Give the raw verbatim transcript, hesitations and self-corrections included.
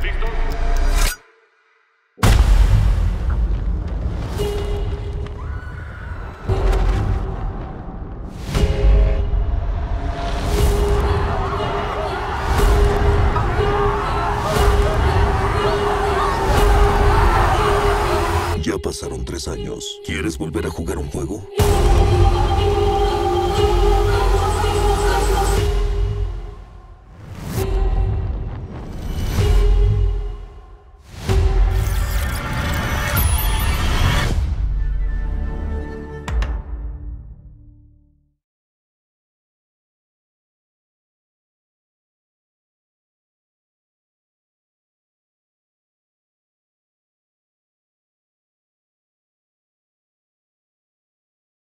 listos? Ya pasaron tres años. ¿Quieres volver a jugar un juego?